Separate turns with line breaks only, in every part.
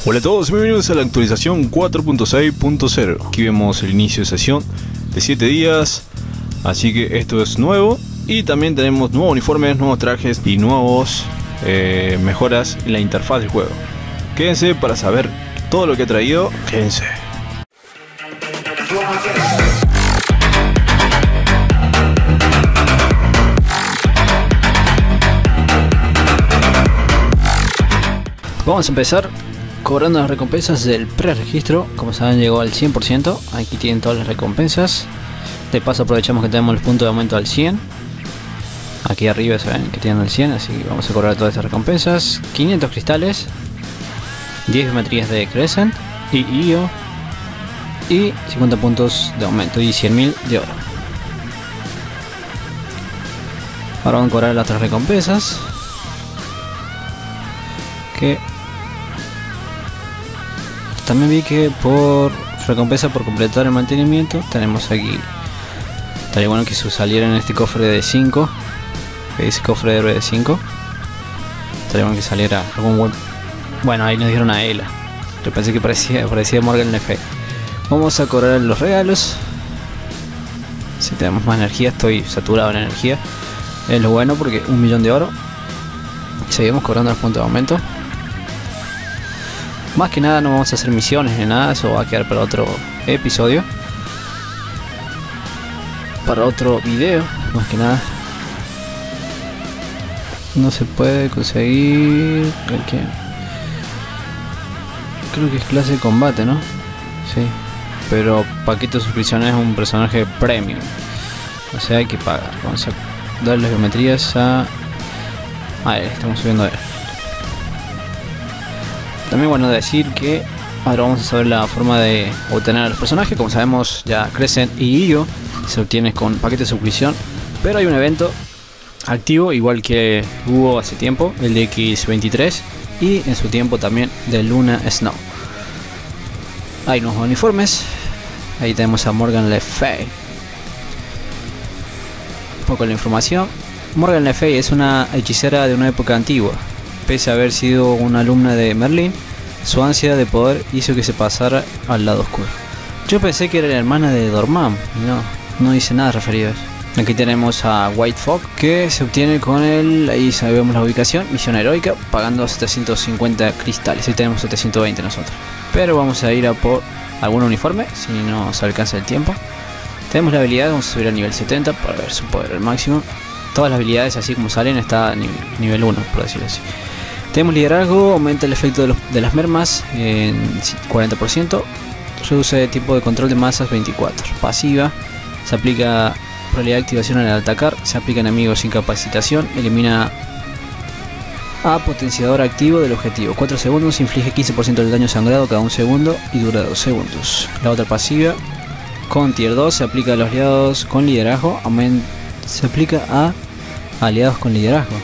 Hola a todos, bienvenidos a la actualización 4.6.0. Aquí vemos el inicio de sesión de 7 días, así que esto es nuevo. Y también tenemos nuevos uniformes, nuevos trajes y nuevos mejoras en la interfaz del juego. Quédense para saber todo lo que ha traído, quédense.
Vamos a empezar cobrando las recompensas del pre-registro. Como saben, llegó al 100%. Aquí tienen todas las recompensas. De paso aprovechamos que tenemos el punto de aumento al 100. Aquí arriba se ven que tienen el 100, así que vamos a cobrar todas estas recompensas. 500 cristales, 10 geometrías de Crescent y IO, y 50 puntos de aumento y 100.000 de oro. Ahora vamos a cobrar las otras recompensas, que también vi que por recompensa por completar el mantenimiento tenemos aquí. Estaría bueno que saliera en este cofre de 5, que dice cofre de héroe de 5. Estaría bueno que saliera algún buen. Bueno, ahí nos dieron a Ela. Yo pensé que parecía Morgan Le Fay. Vamos a cobrar los regalos. Si tenemos más energía, estoy saturado en energía. Es lo bueno porque 1.000.000 de oro. Seguimos cobrando los puntos de aumento. Más que nada no vamos a hacer misiones ni nada, eso va a quedar para otro episodio, para otro video. Más que nada no se puede conseguir el que creo que es clase de combate, ¿no? Sí, pero paquete de suscripción es un personaje premium, o sea hay que pagar. Vamos a darle las geometrías a él, estamos subiendo a él. También bueno decir que ahora vamos a saber la forma de obtener a los personajes. Como sabemos, ya Crescent y IO se obtiene con paquete de suscripción, pero hay un evento activo igual que hubo hace tiempo, el de X23, y en su tiempo también de Luna Snow. Hay nuevos uniformes. Ahí tenemos a Morgan Le Fay. Un poco la información. Morgan Le Fay es una hechicera de una época antigua. Pese a haber sido una alumna de Merlin, su ansia de poder hizo que se pasara al lado oscuro. Yo pensé que era la hermana de Dormammu, no dice nada referido a eso. Aquí tenemos a White Fog, que se obtiene con el, ahí sabemos la ubicación, misión heroica, pagando 750 cristales. Ahí tenemos 720 nosotros. Pero vamos a ir a por algún uniforme, si no se alcanza el tiempo. Tenemos la habilidad, vamos a subir a nivel 70 para ver su poder al máximo. Todas las habilidades así como salen está a nivel 1, por decirlo así. Tenemos liderazgo, aumenta el efecto de las mermas en 40%, reduce tipo de control de masas 24. Pasiva, se aplica probabilidad de activación al atacar, se aplica a enemigos sin capacitación, elimina a potenciador activo del objetivo. 4 segundos, inflige 15% del daño sangrado cada 1 segundo y dura 2 segundos. La otra pasiva, con tier 2, se aplica a los aliados con liderazgo, se aplica a aliados con liderazgo.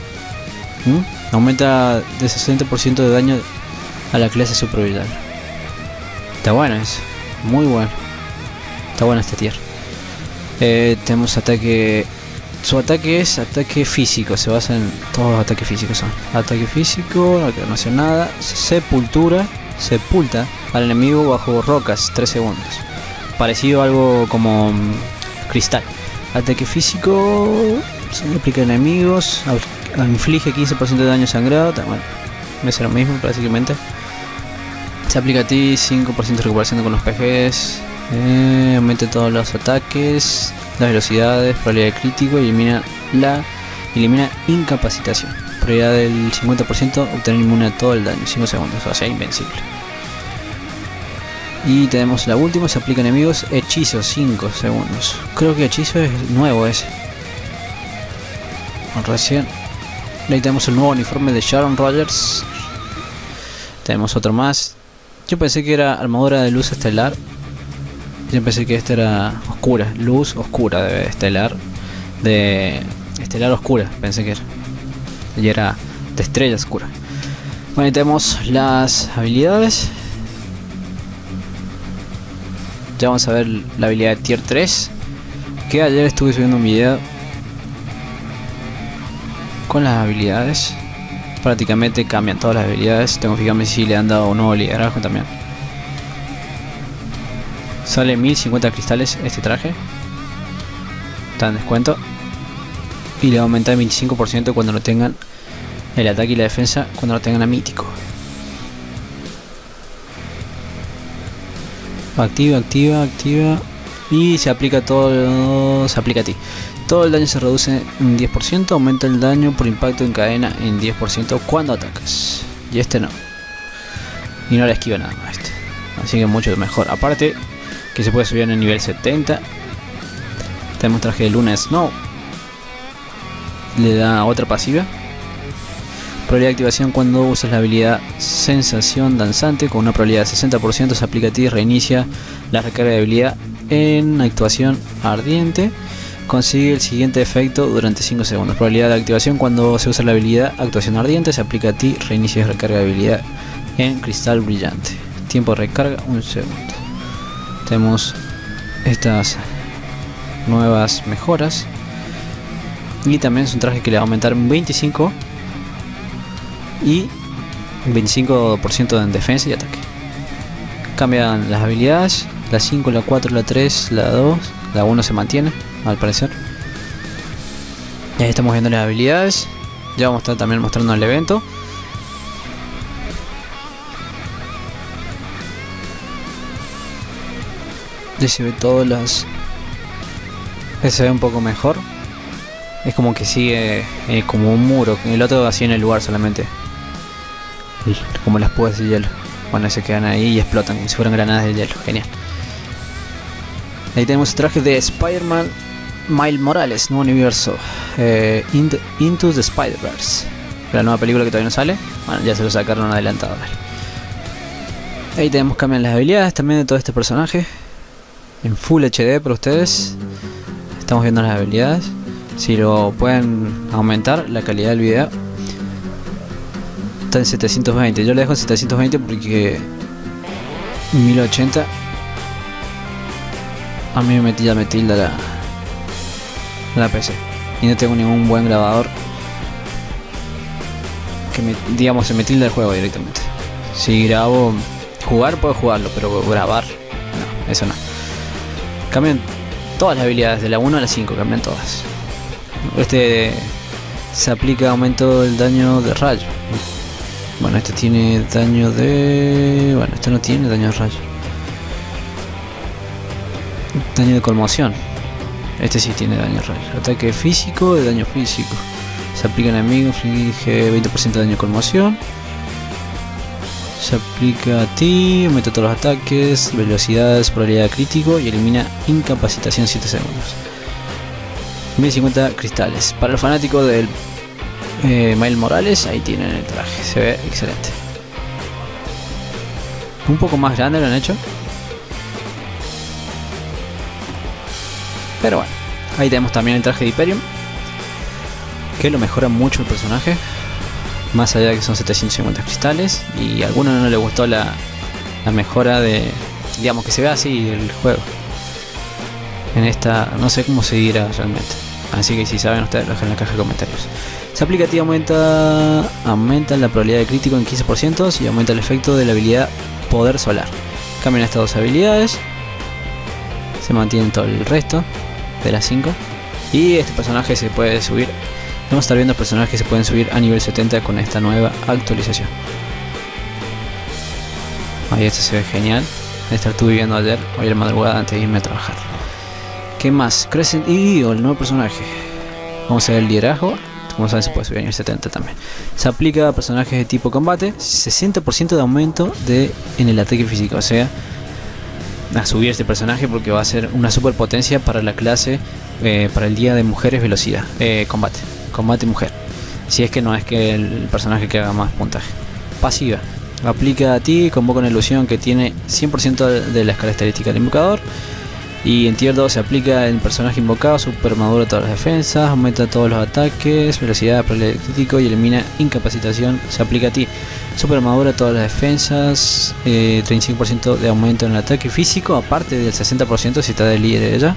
Aumenta de 60% de daño a la clase superviviente. Está bueno eso, muy bueno. Está bueno este tier. Tenemos ataque. Su ataque es ataque físico, se basa en todos los ataques físicos son. Ataque físico, no hace nada. Sepultura, sepulta al enemigo bajo rocas 3 segundos. Parecido a algo como cristal. Ataque físico, se le aplica a enemigos, inflige 15% de daño sangrado, bueno, es lo mismo prácticamente. Se aplica a ti 5% de recuperación con los PGs, aumenta todos los ataques, las velocidades, probabilidad de crítico y elimina incapacitación. Probabilidad del 50%, obtener inmune a todo el daño, 5 segundos, o sea invencible. Y tenemos la última, se aplica a enemigos, hechizo 5 segundos. Creo que hechizo es nuevo ese. Recién. Ahí tenemos el nuevo uniforme de Sharon Rogers. Tenemos otro más. Yo pensé que era armadura de luz estelar. Yo pensé que esta era oscura, luz oscura de estelar. De estelar oscura, pensé que era. Y era de estrella oscura. Bueno, ahí tenemos las habilidades. Ya vamos a ver la habilidad de tier 3, que ayer estuve subiendo un video con las habilidades. prácticamente cambian todas las habilidades. Tengo que fijarme si le han dado un nuevo liderazgo también. Sale 1050 cristales este traje, está en descuento, y le va a aumentar el 25% cuando lo tengan el ataque y la defensa, cuando lo tengan a mítico. Activa y se aplica todo, se aplica a ti. Todo el daño se reduce en 10%, aumenta el daño por impacto en cadena en 10% cuando atacas. Y este no. Y no le esquiva nada más este. Así que mucho mejor. Aparte que se puede subir en el nivel 70. Tenemos traje de Luna Snow. Le da otra pasiva. Probabilidad de activación cuando usas la habilidad Sensación Danzante con una probabilidad de 60%, se aplica a ti y reinicia la recarga de habilidad en Actuación Ardiente. Consigue el siguiente efecto durante 5 segundos. Probabilidad de activación cuando se usa la habilidad Actuación Ardiente, se aplica a ti, reinicia y recarga de habilidad en Cristal Brillante. Tiempo de recarga 1 segundo. Tenemos estas nuevas mejoras. Y también es un traje que le va a aumentar un 25 y 25% en defensa y ataque. Cambian las habilidades, la 5, la 4, la 3, la 2, la 1 se mantiene al parecer. Y ahí estamos viendo las habilidades. Ya vamos a estar también mostrando el evento. Ya se ve todas las... se ve un poco mejor. Es como que sigue como un muro. El otro así en el lugar solamente. Como las púas de hielo. Bueno, se quedan ahí y explotan como si fueran granadas de hielo. Genial. Ahí tenemos el traje de Spider-Man Miles Morales, nuevo universo. Into the Spider-Verse. La nueva película que todavía no sale. Bueno, ya se lo sacaron adelantado. Ahí tenemos, cambian las habilidades también de todo este personaje. En Full HD para ustedes. Estamos viendo las habilidades. Si lo pueden aumentar la calidad del video, está en 720. Yo le dejo en 720 porque 1080 a mí me tilda la PC y no tengo ningún buen grabador que digamos se me tilda el juego directamente. Si grabo, jugar puedo jugarlo, pero grabar no, eso no. Cambian todas las habilidades de la 1 a la 5, cambian todas. Este se aplica aumento del daño de rayo. Bueno, este tiene daño de... bueno, este no tiene daño de rayo. Daño de conmoción. Este sí tiene daño de rayo. Ataque físico, de daño físico. Se aplica en enemigos, inflige 20% de daño de conmoción. Se aplica a ti, aumenta todos los ataques, velocidades, probabilidad de crítico y elimina incapacitación 7 segundos. 1050 cristales. Para los fanáticos del Miles Morales, ahí tienen el traje, se ve excelente. Un poco más grande lo han hecho, pero bueno. Ahí tenemos también el traje de Hyperion, que lo mejora mucho el personaje, más allá de que son 750 cristales. Y a algunos no les gustó la mejora de, digamos, que se ve así el juego. En esta no sé cómo se dirá realmente, así que si saben ustedes lo dejan en la caja de comentarios. Se aplica a ti, aumenta la probabilidad de crítico en 15% y aumenta el efecto de la habilidad Poder Solar. Cambian estas dos habilidades, se mantienen todo el resto de las 5. Y este personaje se puede subir. Vamos a estar viendo personajes que se pueden subir a nivel 70 con esta nueva actualización. Ahí este se ve genial. Esta estuve viendo ayer, hoy a la madrugada antes de irme a trabajar. ¿Qué más? Crescent Eagle, el nuevo personaje. Vamos a ver el liderazgo. Como saben, se puede subir a nivel 70 también. Se aplica a personajes de tipo combate. 60% de aumento en el ataque físico. O sea, a subir este personaje porque va a ser una superpotencia para la clase, para el día de mujeres velocidad. Combate mujer. Si es que no es que el personaje que haga más puntaje. Pasiva. Aplica a ti, convoca una ilusión que tiene 100% de las características del invocador. Y en tier 2 se aplica el personaje invocado, super armadura todas las defensas, aumenta todos los ataques, velocidad, probabilidad de crítico y elimina incapacitación. Se aplica a ti, super armadura todas las defensas, 35% de aumento en el ataque físico, aparte del 60% si está de líder de ella.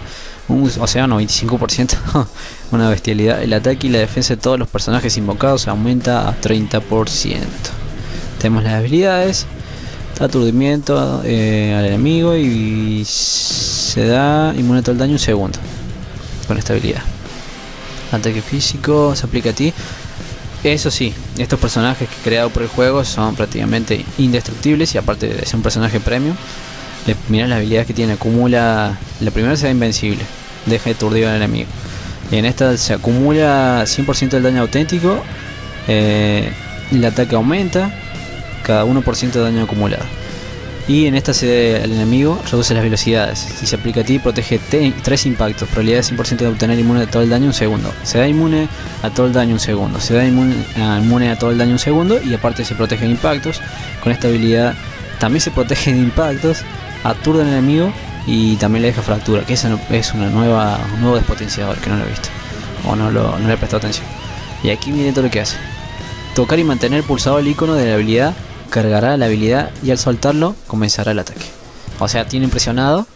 o sea, 95%. Una bestialidad. El ataque y la defensa de todos los personajes invocados aumenta a 30%. Tenemos las habilidades: aturdimiento al enemigo, y se da inmune a todo el daño un segundo con esta habilidad. Ataque físico se aplica a ti. Eso sí, estos personajes que creados por el juego son prácticamente indestructibles, y aparte de ser un personaje premium, mirá las habilidades que tiene. Acumula, la primera se da invencible, deja de aturdir al enemigo, y en esta se acumula 100% del daño auténtico. El ataque aumenta cada 1% de daño acumulado, y en esta el enemigo reduce las velocidades. Si se aplica a ti, protege 3 impactos, probabilidad de 100% de obtener inmune a todo el daño un segundo. Se da inmune a todo el daño un segundo, se da inmune a todo el daño un segundo, y aparte se protege de impactos. Con esta habilidad también se protege de impactos, aturde al enemigo y también le deja fractura, que esa es un nuevo despotenciador que no lo he visto, o no le he prestado atención. Y aquí miren todo lo que hace: tocar y mantener pulsado el icono de la habilidad cargará la habilidad, y al soltarlo comenzará el ataque. O sea, tienen presionado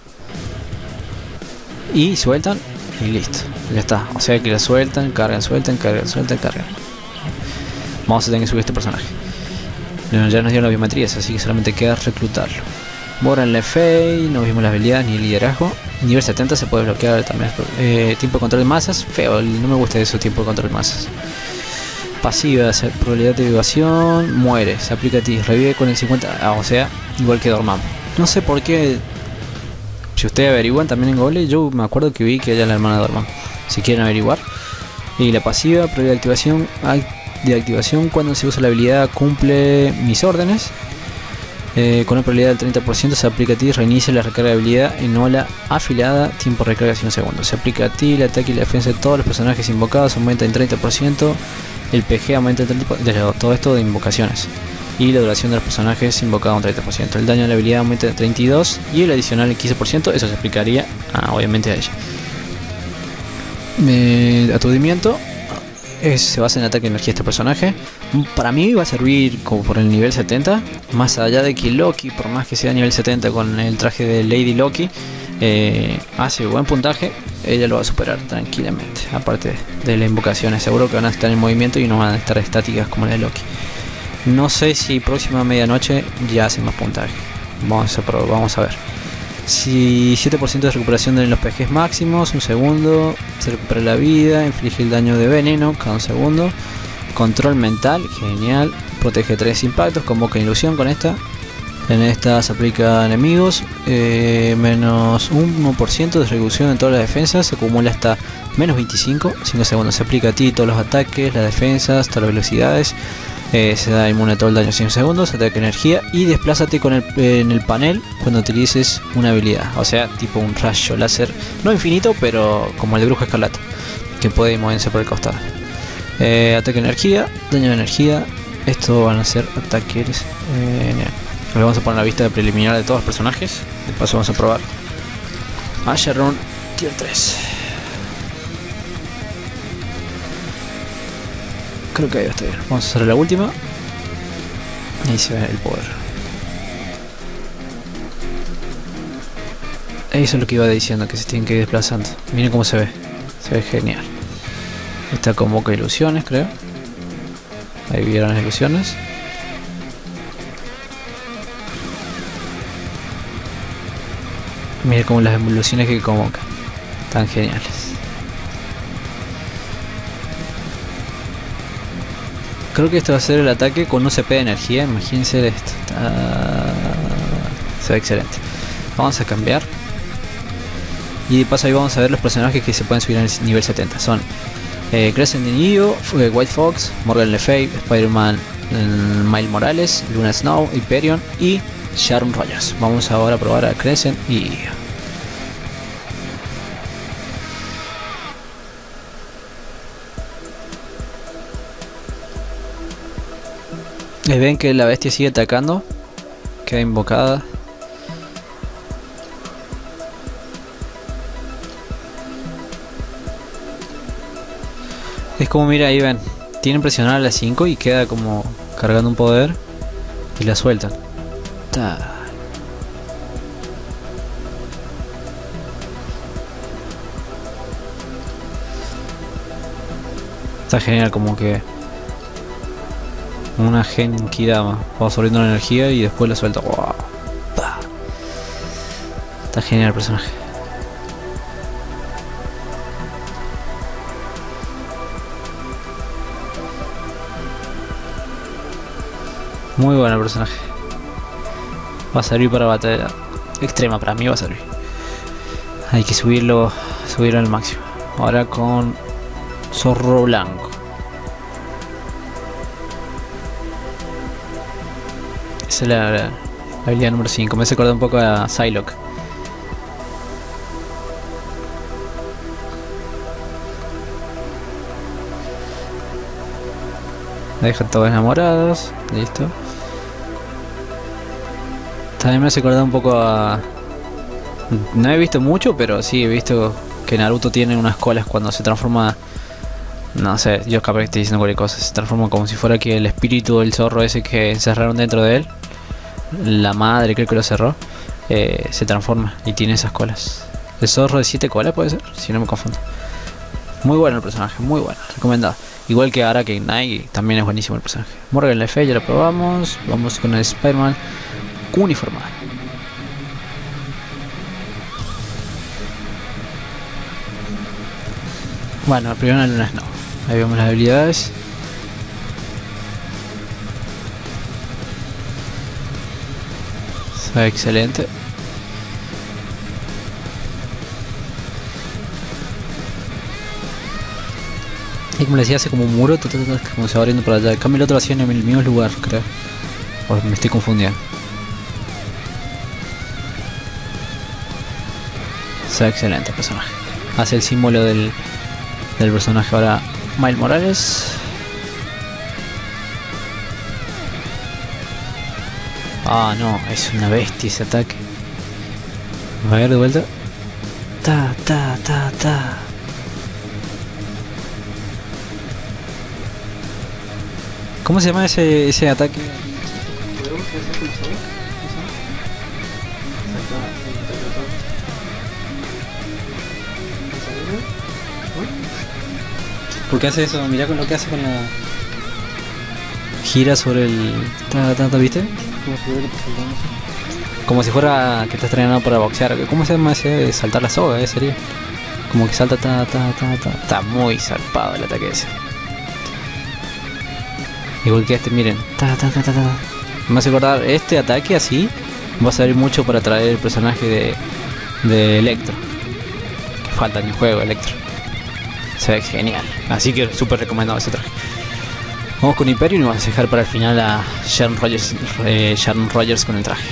y sueltan y listo, ya está. O sea que la sueltan, cargan, sueltan, cargan, sueltan, cargan. Vamos a tener que subir este personaje. Ya nos dieron las biometrías, así que solamente queda reclutarlo. Morgan Le Fay, no vimos las habilidades ni el liderazgo. Nivel 70 se puede bloquear también. Tiempo de control de masas, feo, no me gusta eso, tiempo de control de masas. Pasiva, probabilidad de evasión, muere, se aplica a ti, revive con el 50, o sea, igual que Dormammu. No sé por qué, si ustedes averiguan también en Google, yo me acuerdo que vi que ella es la hermana de Dormammu, si quieren averiguar. Y la pasiva, probabilidad de activación, cuando se usa la habilidad cumple mis órdenes, con una probabilidad del 30% se aplica a ti, reinicia la recarga de habilidad en ola afilada, tiempo de recarga 100 segundos. Se aplica a ti, el ataque y la defensa de todos los personajes invocados aumenta en 30%. El PG aumenta en todo esto de invocaciones, y la duración de los personajes invocados un 30%. El daño de la habilidad aumenta en 32%, y el adicional en 15%. Eso se aplicaría obviamente a ella. Aturdimiento se basa en ataque de energía este personaje. Para mí va a servir como por el nivel 70, más allá de que Loki, por más que sea nivel 70 con el traje de Lady Loki, hace buen puntaje. Ella lo va a superar tranquilamente. Aparte de las invocaciones, seguro que van a estar en movimiento y no van a estar estáticas como la de Loki. No sé si próxima medianoche ya hace más puntaje. Vamos a ver. Si 7% de recuperación de los PGs máximos, un segundo. Se recupera la vida, inflige el daño de veneno cada un segundo. Control mental, genial. Protege 3 impactos, convoca ilusión con esta. En esta se aplica a enemigos, menos 1% de reducción en todas las defensas, se acumula hasta menos 25 segundos. Se aplica a ti todos los ataques, las defensas, todas las velocidades, se da inmune a todo el daño 5 segundos, ataque energía, y desplázate en el panel cuando utilices una habilidad, o sea, tipo un rayo láser, no infinito, pero como el de Bruja Escarlata, que puede moverse por el costado. Ataque energía, daño de energía, esto van a ser ataques. Le vamos a poner la vista preliminar de todos los personajes. De paso vamos a probar a Sharon Tier 3. Creo que ahí está bien. Vamos a hacer la última. Ahí se ve el poder. Eso es lo que iba diciendo, que se tienen que ir desplazando. Miren cómo se ve. Se ve genial. Esta convoca ilusiones, creo. Ahí vieron las ilusiones. Mira como las evoluciones que convoca, tan geniales. Creo que esto va a ser el ataque con un CP de energía. Imagínense esto. Se ve excelente. Vamos a cambiar. Y de paso ahí vamos a ver los personajes que se pueden subir al nivel 70. Son Crescent Neo, White Fox, Morgan Le Fay, Spider-Man, Miles Morales, Luna Snow, Hyperion y Sharon Rogers. Vamos ahora a probar a Crescent y ven que la bestia sigue atacando, queda invocada. Es como, mira, ahí ven, tienen presionada a las 5 y queda como cargando un poder y la sueltan. Está genial, como que una Genkidama. Va absorbiendo la energía y después la suelta. Wow. Está genial el personaje. Muy bueno el personaje. Va a servir para batalla extrema, para mí va a servir. Hay que subirlo al máximo. Ahora con Zorro Blanco. Esa es la habilidad número 5. Me hace acordar un poco a Psylocke. Dejan todos enamorados. Listo. También me hace acordar un poco a... No he visto mucho, pero sí he visto que Naruto tiene unas colas cuando se transforma. No sé, yo capaz que estoy diciendo cualquier cosa. Se transforma como si fuera que el espíritu del zorro ese que encerraron dentro de él, la madre creo que lo cerró, se transforma y tiene esas colas. El zorro de 7 colas puede ser, si no me confundo. Muy bueno el personaje, muy bueno, recomendado. Igual que Araki Knight, también es buenísimo el personaje. Morgan Le Fay ya lo probamos. Vamos con el Spider-Man uniformado. Bueno, primero en la luna no. Ahí vemos las habilidades. Está excelente. Y como les decía, hace como un muro, como se va abriendo para allá. En cambio el otro lo hacía en el mismo lugar, creo. O me estoy confundiendo. Está excelente el personaje. Hace el símbolo del personaje ahora Miles Morales. Ah, no, es una bestia ese ataque. A ver, de vuelta. Ta. ¿Cómo se llama ese ataque? ¿Por qué hace eso? Mirá con lo que hace con la... Gira sobre el... ¿Viste? Como si fuera que estás entrenando para boxear. ¿Cómo se llama ese? Saltar la soga, sería. Como que salta Está muy zarpado el ataque ese. Igual que este, miren. Me hace acordar, este ataque así va a servir mucho para traer el personaje de Electro. Que falta en el juego, Electro. Se ve genial. Así que súper recomendado ese traje. Vamos con Hyperion y vamos a dejar para el final a Sharon Rogers con el traje.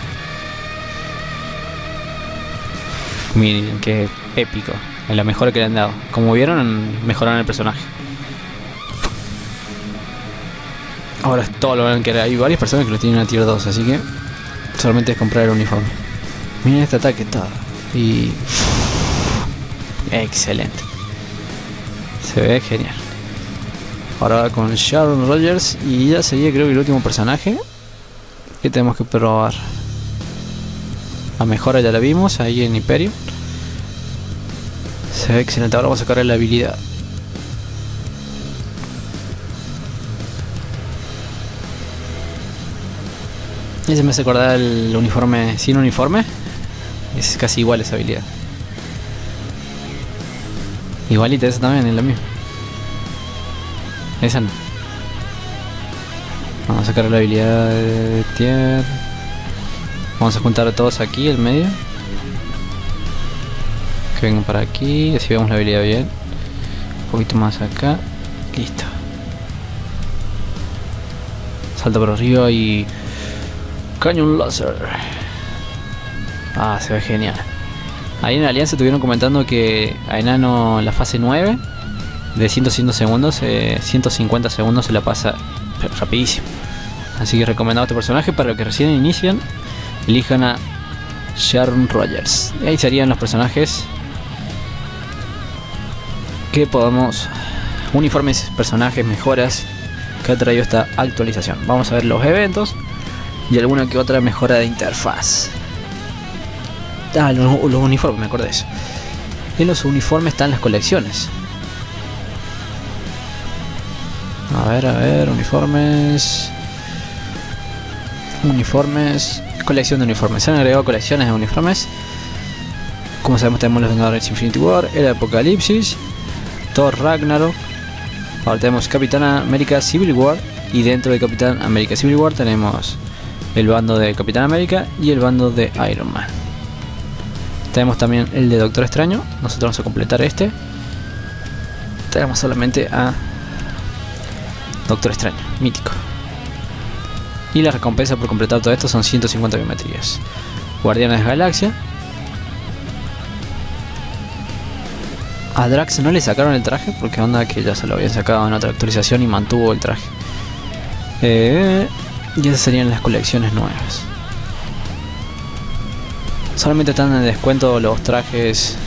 Miren qué épico. Es la mejora que le han dado. Como vieron, mejoraron el personaje. Ahora es todo lo que hay varias personas que lo tienen a tier 2, así que solamente es comprar el uniforme. Miren este ataque, todo. Y... excelente. Se ve genial. Ahora con Sharon Rogers y ya sería creo que el último personaje que tenemos que probar. La mejora ya la vimos ahí en Hyperion. Se ve excelente. Ahora vamos a sacar la habilidad. Ese me hace acordar el uniforme sin uniforme. Es casi igual esa habilidad. Igualita esa también es la misma. Esa no. Vamos a sacar la habilidad de tier. Vamos a juntar a todos aquí en medio. Que vengan para aquí. Así vemos la habilidad bien. Un poquito más acá. Listo. Salta por arriba y... cañón láser. Ah, se ve genial. Ahí en la Alianza estuvieron comentando que a Enano la fase 9 de 150 segundos se la pasa rapidísimo. Así que recomendado este personaje para los que recién inician. Elijan a Sharon Rogers. Y ahí serían los personajes que podamos... uniformes, personajes, mejoras que ha traído esta actualización. Vamos a ver los eventos y alguna que otra mejora de interfaz. Ah, los uniformes, me acordé de eso. En los uniformes están las colecciones. ver, uniformes. Colección de uniformes. Se han agregado colecciones de uniformes. Como sabemos, tenemos los Vengadores Infinity War, Era de Apocalipsis, Thor Ragnarok. Ahora tenemos Capitán América Civil War. Y dentro de Capitán América Civil War tenemos el bando de Capitán América y el bando de Iron Man. Tenemos también el de Doctor Extraño. Nosotros vamos a completar este. Tenemos solamente a Doctor Extraño, mítico. Y la recompensa por completar todo esto son 150 biometrías. Guardianes de Galaxia. A Drax no le sacaron el traje porque onda que ya se lo habían sacado en otra actualización y mantuvo el traje. Y esas serían las colecciones nuevas. Solamente están en descuento los trajes.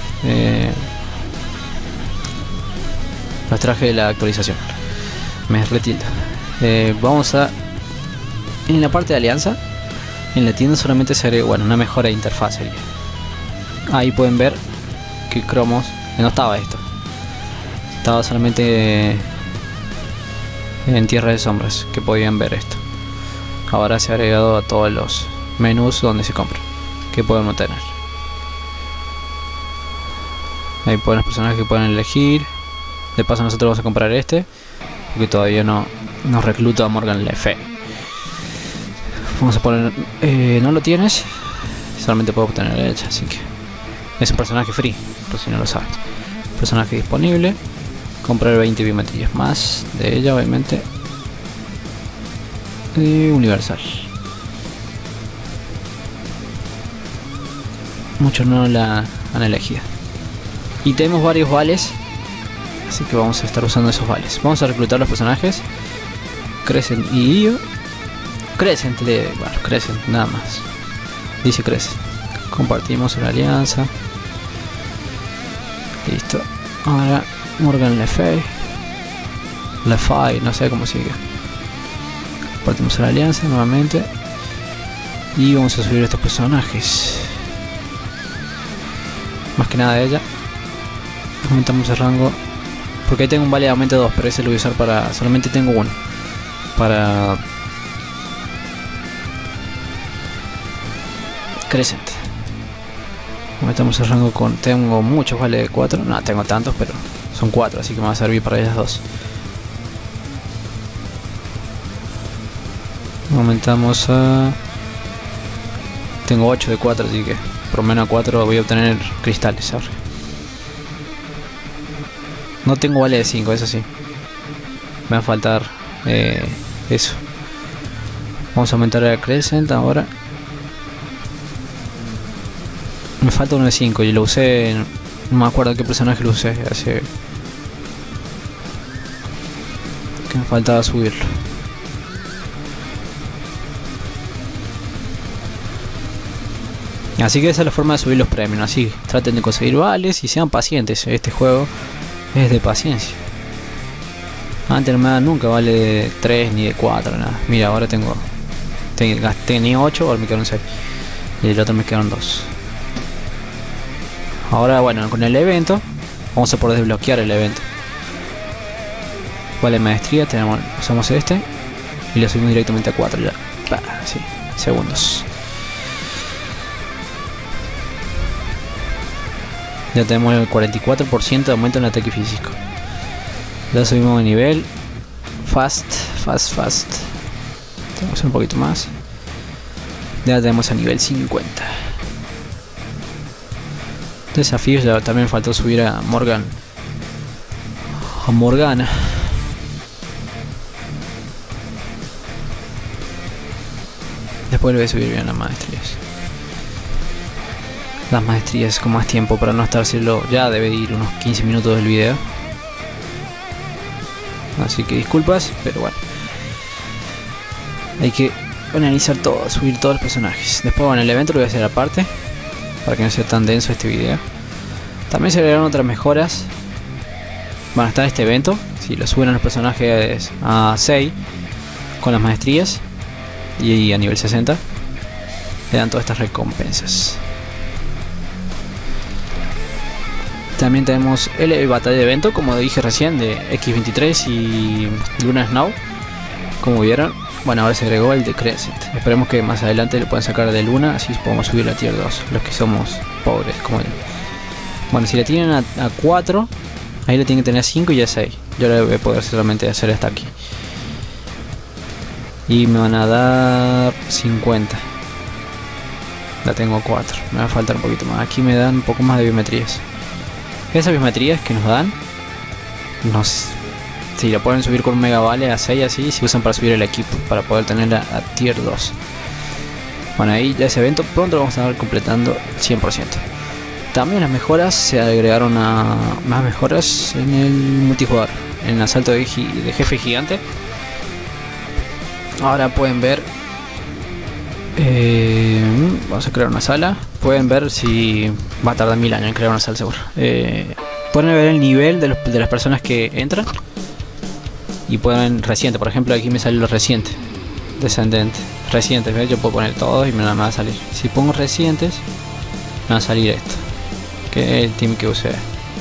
Los trajes de la actualización. Me retilda. Vamos a... En la parte de alianza, en la tienda solamente se agrega, bueno, una mejora de interfaz sería. Ahí pueden ver que cromos, no estaba esto. Estaba solamente en Tierra de Sombras que podían ver esto. Ahora se ha agregado a todos los menús donde se compra, que podemos tener. Ahí pueden los personajes que pueden elegir. De paso nosotros vamos a comprar este, porque todavía no nos recluta a Morgan Le Fay. Vamos a poner, no lo tienes, solamente puedo obtener hecha, así que es un personaje free, por si no lo sabes. Personaje disponible, comprar 20 biometrías más de ella, obviamente. Universal. Muchos no la han elegido. Y tenemos varios vales, así que vamos a estar usando esos vales. Vamos a reclutar los personajes. Crescent y Io. Crescent, bueno, Crescent, nada más. Dice Crescent. Compartimos una alianza. Listo. Ahora Morgan Le Fay. Le Fay, no sé cómo sigue. Compartimos una alianza nuevamente. Y vamos a subir estos personajes. Más que nada de ella. Aumentamos el rango. Porque ahí tengo un vale de aumento 2, pero ese lo voy a usar para... Solamente tengo uno. Para... Crescent. Aumentamos el rango con... Tengo muchos vales de 4. No tengo tantos, pero son 4, así que me va a servir para ellas dos. Aumentamos a... Tengo 8 de 4, así que por lo menos a 4 voy a obtener cristales ahora. No tengo vale de 5, eso sí. Me va a faltar eso. Vamos a aumentar a Crescent ahora. Me falta uno de 5 y lo usé. No me acuerdo qué personaje lo usé hace. Que me faltaba subirlo. Así que esa es la forma de subir los premios. Así traten de conseguir vales y sean pacientes. Este juego es de paciencia. Antes no me da nunca vale de 3 ni de 4, nada. Mira, ahora tenía 8, ahora me quedaron 6. Y el otro me quedaron 2. Ahora, bueno, con el evento vamos a poder desbloquear el evento. Vale, maestría, usamos este y le subimos directamente a 4 ya. Sí, segundos. Ya tenemos el 44% de aumento en el ataque físico. Ya subimos de nivel. Fast. Tenemos que hacer un poquito más. Ya tenemos a nivel 50. Desafíos, ya también faltó subir a Morgan. A Morgana. Después le voy a subir bien las maestrías. Las maestrías con más tiempo para no estar haciendo. Ya debe ir unos 15 minutos del video. Así que disculpas, pero bueno. Hay que analizar todo, subir todos los personajes. Después, bueno, el evento lo voy a hacer aparte, para que no sea tan denso este video. También se agregaron otras mejoras. Van a estar este evento. Si lo suben a los personajes a 6 con las maestrías y a nivel 60, le dan todas estas recompensas. También tenemos el batalla de evento, como dije recién, de X23 y Luna Snow, como vieron. Bueno, ahora se agregó el de Crescent. Esperemos que más adelante le puedan sacar de Luna, así podemos subir a tier 2, los que somos pobres, como él. Bueno, si le tienen a 4, ahí le tienen que tener a 5 y a 6. Yo le voy a poder solamente hacer hasta aquí. Y me van a dar 50. La tengo 4, me va a faltar un poquito más. Aquí me dan un poco más de biometrías. Esas biometrías que nos dan, si la pueden subir con un mega vale a 6 así, se usan para subir el equipo, para poder tenerla a tier 2. Bueno, ahí ya ese evento pronto lo vamos a estar completando 100%. También las mejoras, se agregaron más mejoras en el multijugador, en el asalto de jefe gigante. Ahora pueden ver, vamos a crear una sala. Pueden ver si va a tardar 1000 años en crear una sala seguro. Pueden ver el nivel de las personas que entran. Y pueden reciente, por ejemplo aquí me sale los recientes. Descendente, recientes, ¿ves? Yo puedo poner todos y me va a salir. Si pongo recientes, me va a salir esto, que es el team que usé.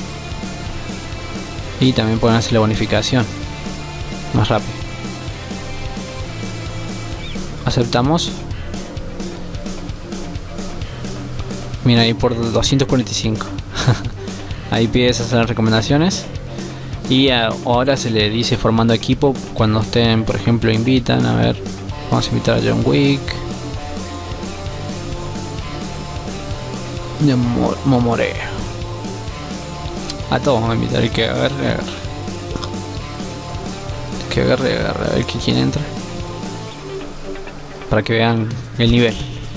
Y también pueden hacer la bonificación más rápido. Aceptamos. Mira, ahí por 245. Ahí pides hacer recomendaciones. Y ahora se le dice formando equipo cuando estén, por ejemplo, invitan. A ver, vamos a invitar a John Wick. De Momore. A todos vamos a invitar. El que agarre. Que agarre. A ver quién entra. Para que vean el nivel.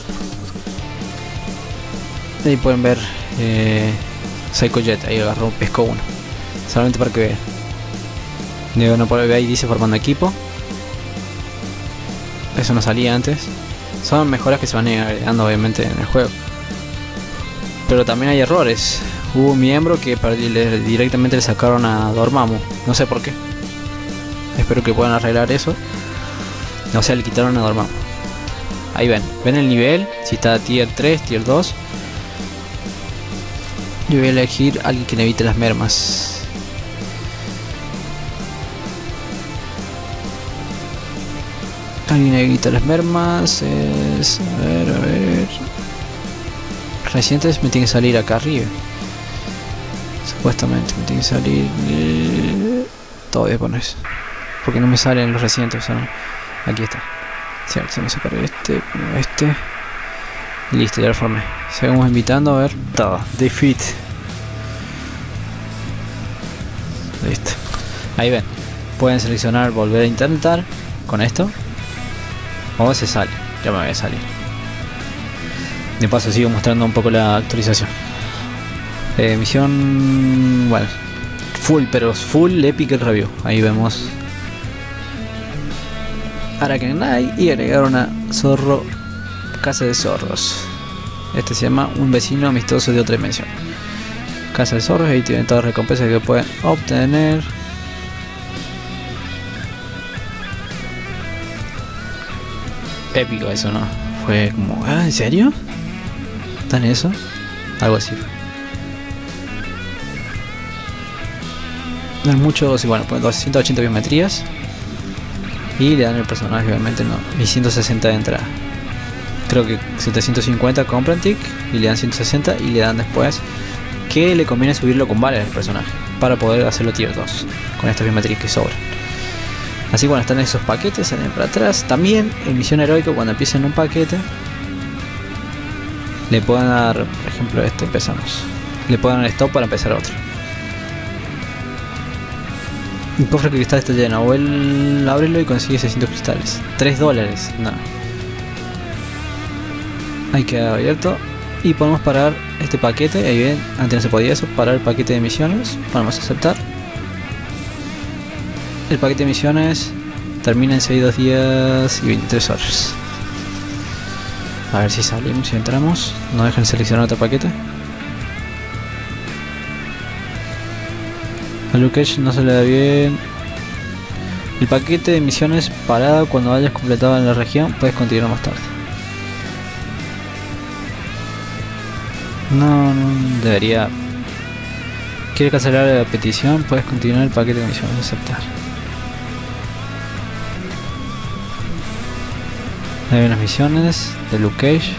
Ahí pueden ver Psycho Jet, ahí agarró pesco 1. Solamente para que vean. No puede ver, ahí dice formando equipo. Eso no salía antes. Son mejoras que se van agregando obviamente en el juego. Pero también hay errores. Hubo un miembro que directamente le sacaron a Dormammu. No sé por qué. Espero que puedan arreglar eso. O sea, le quitaron a Dormammu. Ahí ven el nivel, si está tier 3, tier 2. Yo voy a elegir a alguien que le evite las mermas. Alguien evita las mermas es... A ver... Recientes me tiene que salir acá arriba. Supuestamente me tiene que salir... Todavía pones. Porque no me salen los recientes, ¿no? Aquí está. Cierto, se me separa este. Listo, ya lo formé. Seguimos invitando, a ver. Todo. Defeat. Listo. Ahí ven. Pueden seleccionar volver a intentar con esto. O se sale. Ya me voy a salir. De paso sigo mostrando un poco la actualización. Misión... Bueno. Full, pero full epic el review. Ahí vemos Arakenai y agregaron a Zorro Casa de Zorros. Este se llama Un vecino amistoso de otra dimensión. Casa de Zorros, ahí tienen todas las recompensas que pueden obtener. Épico eso, ¿no? Fue como, ¿en serio? ¿Tan eso? Algo así. No es mucho, sí, bueno, pues 280 biometrías. Y le dan el personaje, obviamente no. Y 160 de entrada. Creo que 750 compran tick y le dan 160 y le dan después que le conviene subirlo con vales al personaje para poder hacerlo tier 2 con estas biometrías que sobran. Así que bueno, están esos paquetes, salen para atrás. También en misión heroica, cuando empiecen un paquete, le pueden dar, por ejemplo, empezamos. Le pueden dar stop para empezar otro. Un cofre de cristal está lleno, o él ábrelo y consigue 600 cristales. $3, no. Ahí queda abierto. Y podemos parar este paquete. Ahí ven, antes no se podía eso, parar el paquete de misiones. Vamos a aceptar. El paquete de misiones termina en 62 días y 23 horas. A ver si salimos, si entramos. No dejen seleccionar otro paquete. A Lukesh no se le da bien. El paquete de misiones parado cuando hayas completado en la región. Puedes continuar más tarde. No debería. ¿Quiere cancelar la petición? Puedes continuar el paquete de misiones. Aceptar. Hay unas misiones de Luke Cage.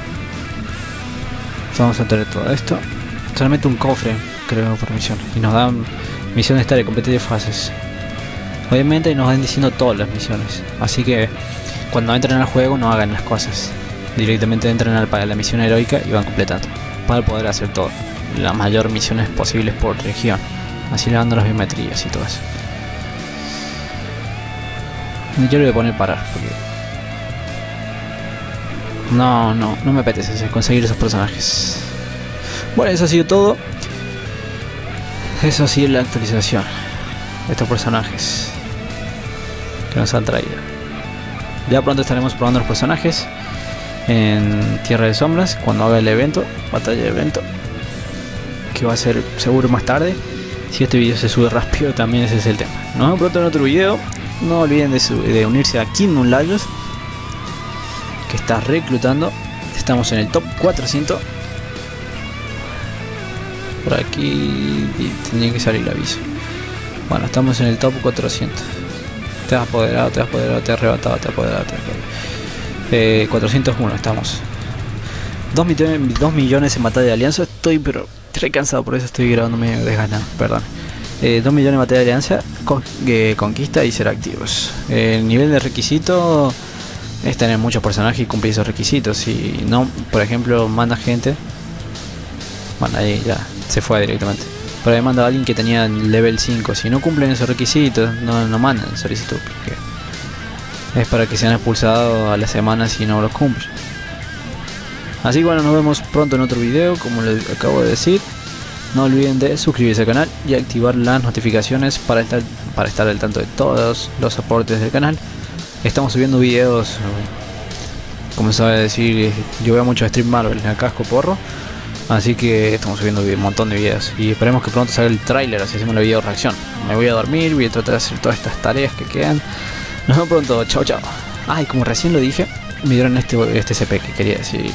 Vamos a tener todo esto. Solamente un cofre, creo, por misión. Y nos dan misiones tales, competitive fases. Obviamente nos van diciendo todas las misiones. Así que cuando entren al juego no hagan las cosas. Directamente entran a la misión heroica y van completando. Para poder hacer todo. Las mayores misiones posibles por región. Así le dando las biometrías y todo eso. Yo le voy a poner parar porque no me apetece conseguir esos personajes. Bueno, eso ha sido todo. Eso ha sido la actualización de estos personajes que nos han traído. Ya pronto estaremos probando los personajes en Tierra de Sombras cuando haga el evento, batalla de evento, que va a ser seguro más tarde. Si este video se sube rápido, también ese es el tema. Nos vemos pronto en otro video. No olviden de unirse a Kingdom Lagos, que está reclutando. Estamos en el top 400. Por aquí tendría que salir el aviso. Bueno, estamos en el top 400. Te has apoderado, te has arrebatado, te has apoderado, 401 estamos. 2 millones en batalla de alianza. Estoy pero re cansado, por eso estoy grabando medio desganado, perdón. 2 millones en batalla de alianza, conquista y ser activos. El nivel de requisito es tener muchos personajes y cumplir esos requisitos. Si no, por ejemplo, manda gente, bueno, ahí ya se fue directamente. Pero ahí manda a alguien que tenía level 5. Si no cumplen esos requisitos, no mandan solicitud, porque es para que sean expulsados a la semana si no los cumplen. Así que bueno, nos vemos pronto en otro video, como les acabo de decir. No olviden de suscribirse al canal y activar las notificaciones para estar al tanto de todos los aportes del canal. Estamos subiendo videos, como se sabe decir, yo veo mucho Stream Marvel en el casco porro. Así que estamos subiendo un montón de videos. Y esperemos que pronto salga el tráiler, así hacemos la video reacción. Me voy a dormir, voy a tratar de hacer todas estas tareas que quedan. Nos vemos pronto, chao chao. Ay, como recién lo dije, me dieron este CP que quería decir.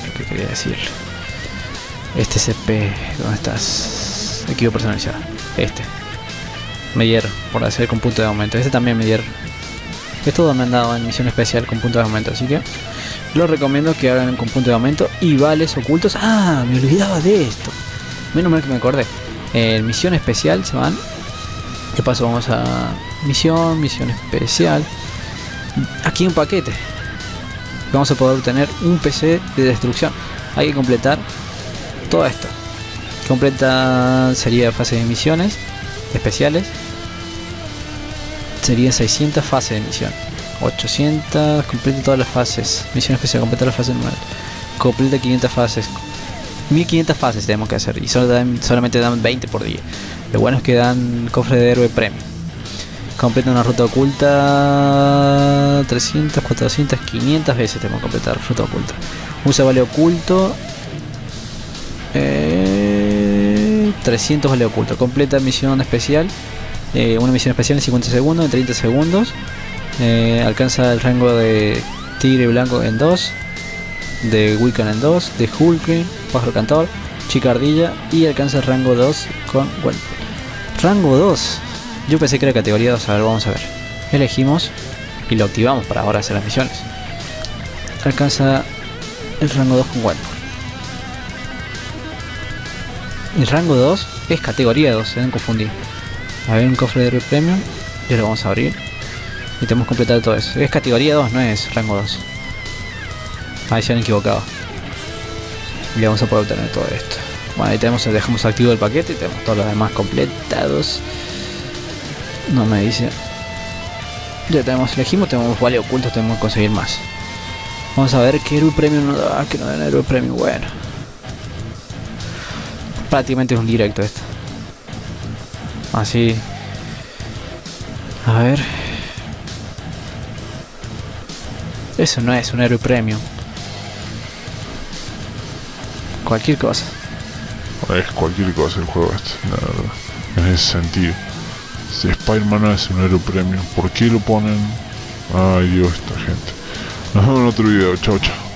Este CP, ¿dónde estás? Equipo personalizado. Me dieron por hacer con punto de aumento. Este también me dieron. Estos me han dado en misión especial con punto de aumento, así que los recomiendo que hagan con punto de aumento y vales ocultos. Ah, me olvidaba de esto. Menos mal que me acordé. En misión especial se van. De paso vamos a misión especial. Aquí un paquete. Vamos a poder obtener un PC de destrucción. Hay que completar todo esto. Completa sería fase de misiones especiales. Serían 600 fases de misión. 800, completa todas las fases. Misión especial, completa la fase número. Completa 500 fases. 1500 fases tenemos que hacer. Y solamente dan 20 por día. Lo bueno es que dan cofre de héroe premium. Completa una ruta oculta 300, 400, 500 veces tenemos que completar ruta oculta. Usa vale oculto 300 vale oculto. Completa misión especial. Una misión especial en 50 segundos, en 30 segundos. Alcanza el rango de Tigre Blanco en 2, de Wiccan en 2, de Hulkling, Pájaro Cantor, Chica Ardilla, y alcanza el rango 2 con Wellpool. Rango 2. Yo pensé que era categoría 2, a ver, vamos a ver. Elegimos y lo activamos para ahora hacer las misiones. Alcanza el rango 2 con Wellpool. El rango 2 es categoría 2, se deben confundir. A ver, un cofre de héroe premium, ya lo vamos a abrir. Y tenemos que completar todo eso. Es categoría 2, no es rango 2. Ahí se han equivocado. Y vamos a poder obtener todo esto. Bueno, ahí dejamos activo el paquete y tenemos todos los demás completados. No me dice. Ya elegimos, tenemos vale ocultos, tenemos que conseguir más. Vamos a ver qué héroe premium nos da, que no den héroe premium. Bueno, prácticamente es un directo esto. Así. A ver. Eso no es un héroe premium. Cualquier cosa.
Es cualquier cosa el juego este, la verdad. En ese sentido. Si Spider-Man no es un héroe premium, ¿por qué lo ponen? Ay Dios, esta gente. Nos vemos en otro video, chao chao.